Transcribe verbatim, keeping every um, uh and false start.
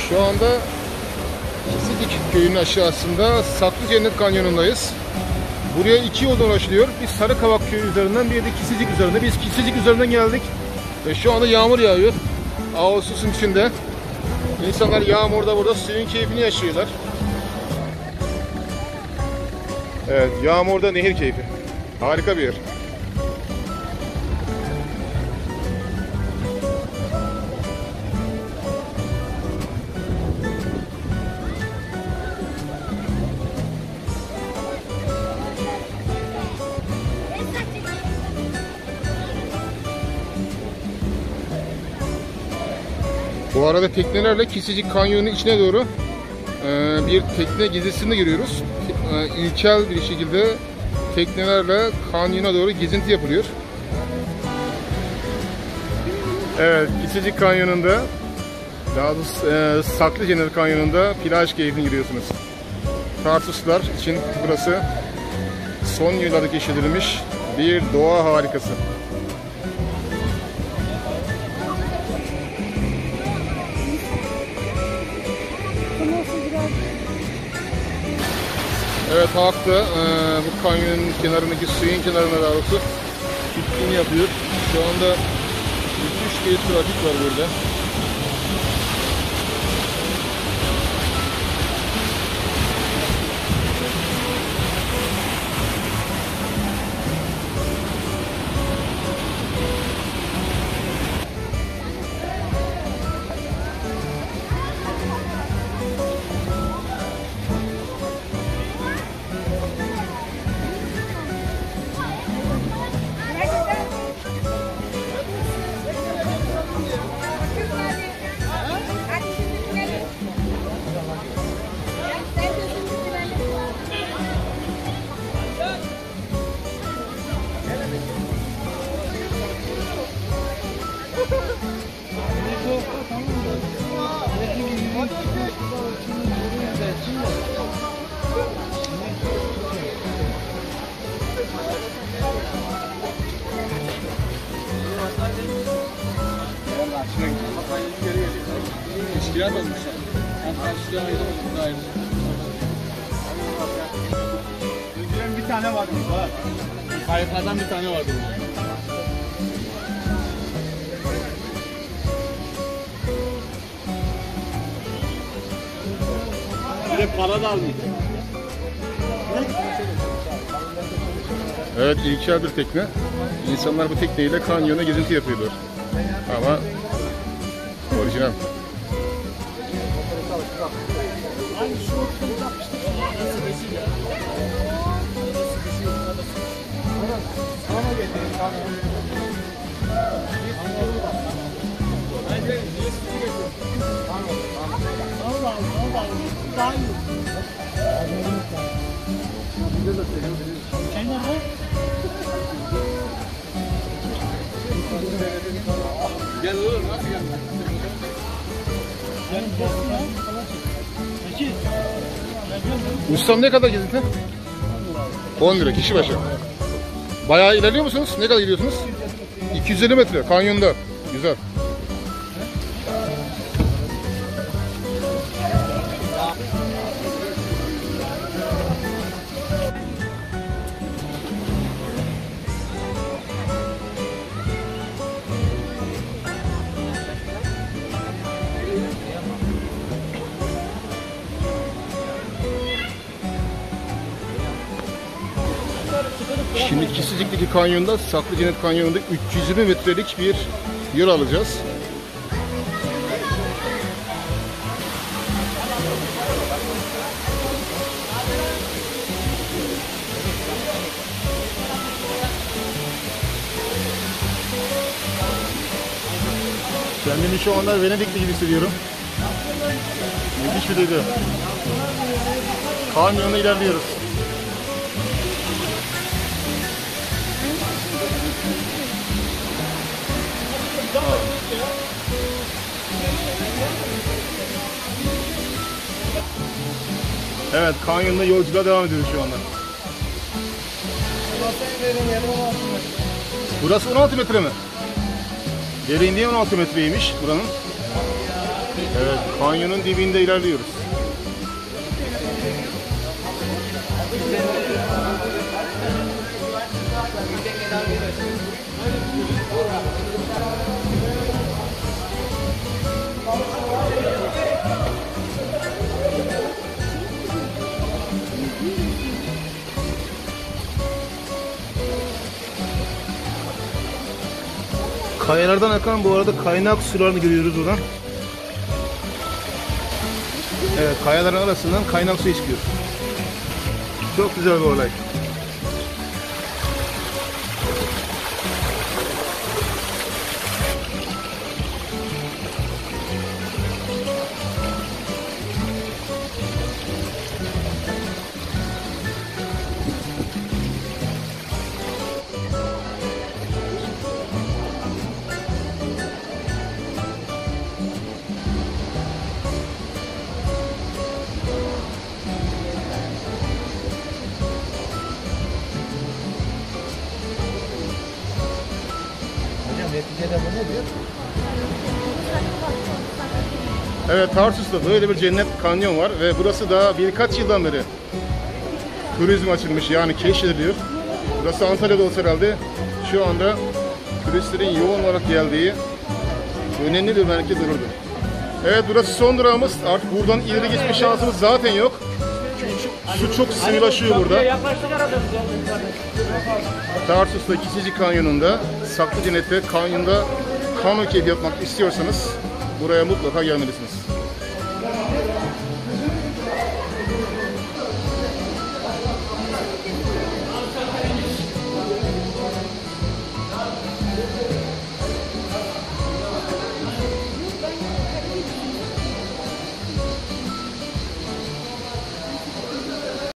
Şu anda Kisidik köyünün aşağısında Saklı Cennet Kanyonu'ndayız. Buraya iki yoldan ulaşılıyor. Bir Sarıkavak köyü üzerinden, bir de Kisidik üzerinde. Biz Kisidik üzerinden geldik. Ve şu anda yağmur yağıyor. Ağustos'un içinde. İnsanlar yağmurda burada suyun keyfini yaşıyorlar. Evet, yağmurda nehir keyfi. Harika bir yer. Bu arada teknelerle Kisidik Kanyonu'nun içine doğru e, bir tekne gezisine giriyoruz. E, ilkel bir şekilde teknelerle kanyona doğru gezinti yapılıyor. Evet, Kisidik Kanyonu'nda, daha doğrusu e, Saklı Cennet Kanyonu'nda plaj keyfini giriyorsunuz. Tarsuslular için burası son yıllarda keşfedilmiş bir doğa harikası. Evet, halk da e, bu kanyonun kenarındaki suyun kenarına daha doğrusu pikniğini yapıyor. Şu anda müthiş bir trafik var burada. İşkilat olmuşlar. Karşıya ayrılmadım da ayrılmadım. Bir tane vardı burada. Kayıklardan bir tane vardı. Bir de para da almış. Evet, ilkel bir tekne. İnsanlar bu tekneyle kanyona gezinti yapıyorlar. Ama orijinal. Gel oğlum, nasıl gel? Ustam, ne kadar gezinti? on lira kişi başı. Bayağı ilerliyor musunuz? Ne kadar gidiyorsunuz? iki yüz elli metre kanyonda. Güzel. Şimdi Kisidik'teki kanyonda, Saklı Cennet Kanyonu'nda üç yüz yirmi metrelik bir yol alacağız. Kendimi şu anda Venedikli gibi hissediyorum. Müthiş bir duygu. Kanyonda ilerliyoruz. Evet, kanyonda yolculuğa devam ediyoruz şu anda. Burası on altı metre mi? Derinliği on altı metreymiş buranın. Evet, kanyonun dibinde ilerliyoruz. Kayalardan akan bu arada kaynak sularını görüyoruz buradan. Evet, kayaların arasından kaynak su çıkıyor. Çok güzel bir olay. Neticede bu nedir? Evet, Tarsus'ta böyle bir cennet kanyon var ve burası da birkaç yıldan beri turizm açılmış, yani keşfediliyor. Burası Antalya'da olsa herhalde şu anda turistlerin yoğun olarak geldiği önemli bir merkez olurdu. Evet, burası son durağımız. Artık buradan ileri geçme şansımız zaten yok. Çünkü su çok sıvılaşıyor burada. Tarsus'ta Kisici Kanyonu'nda, Saklı Cennet'te kanyonda kano keyfi yapmak istiyorsanız buraya mutlaka gelmelisiniz.